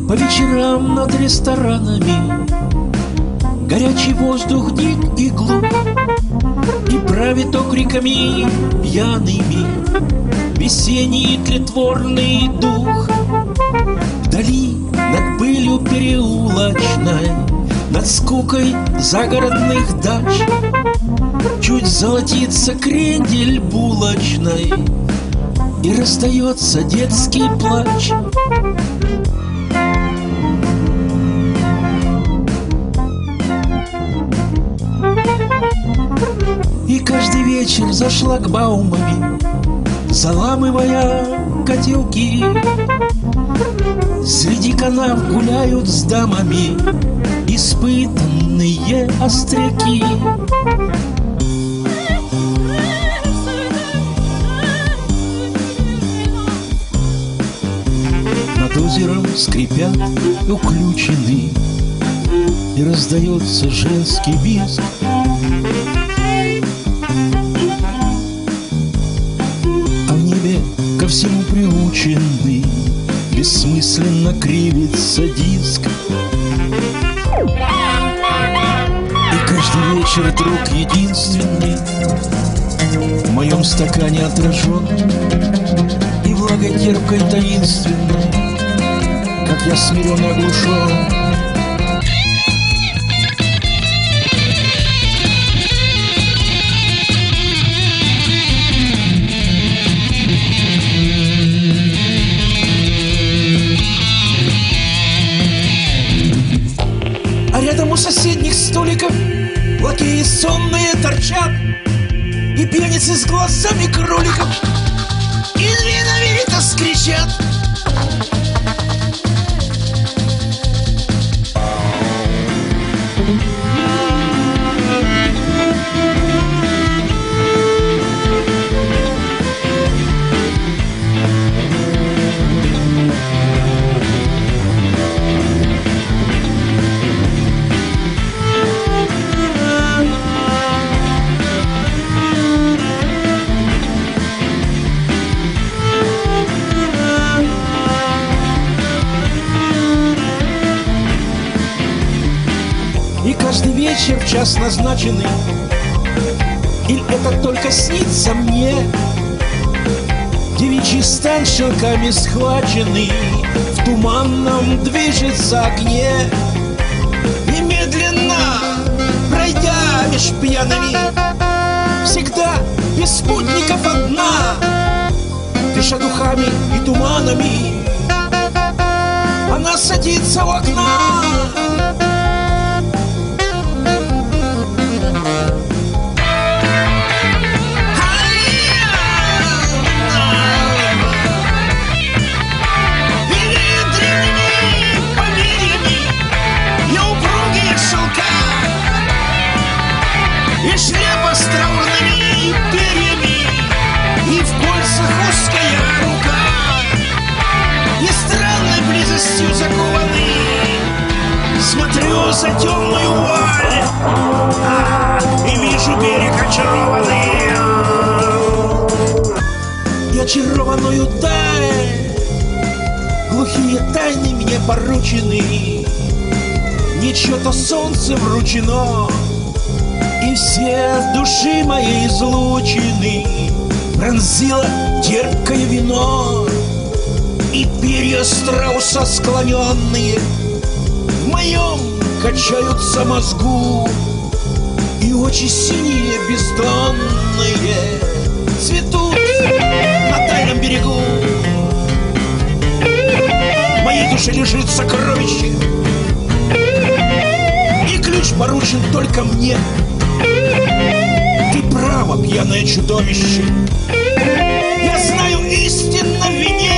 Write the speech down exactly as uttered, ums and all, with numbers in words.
По вечерам над ресторанами горячий воздух дик и глух, и правит окриками пьяными весенний тлетворный дух. Вдали над пылью переулочной, над скукой загородных дач чуть золотится крендель булочной, и раздается детский плач. И каждый вечер за шлагбаумами, заламывая котелки, среди канав гуляют с дамами испытанные остряки. Над озером скрипят уключены, и раздается женский визг. А в небе ко всему приученный бессмысленно кривится диск. И каждый вечер друг единственный в моем стакане отражен, и влагой терпкой таинственной, как я смирен оглушен. А рядом у соседних столиков лакеи сонные торчат, и пьяницы с глазами кроликов из виновито скричат. И каждый вечер в час назначенный, или это только снится мне, девичий стан шелками схваченный в туманном движется огне. И медленно, пройдя меж пьяными, всегда без спутников одна, дыша духами и туманами, она садится у окна. И шляпа с траурными перьями, и в кольцах узкая рука, и странной близостью закованный смотрю за темную вуаль, а, и вижу берег очарованный, и очарованную даль. Глухие тайны мне поручены, не чье-то солнце вручено, и все от души моей излучины пронзило терпкое вино. И перья страуса склоненные в моем качаются мозгу, и очи синие бездонные цветут на тайном берегу. В моей душе лежит сокровище, и ключ поручен только мне. Ты право, пьяное чудовище, я знаю истинно в вине.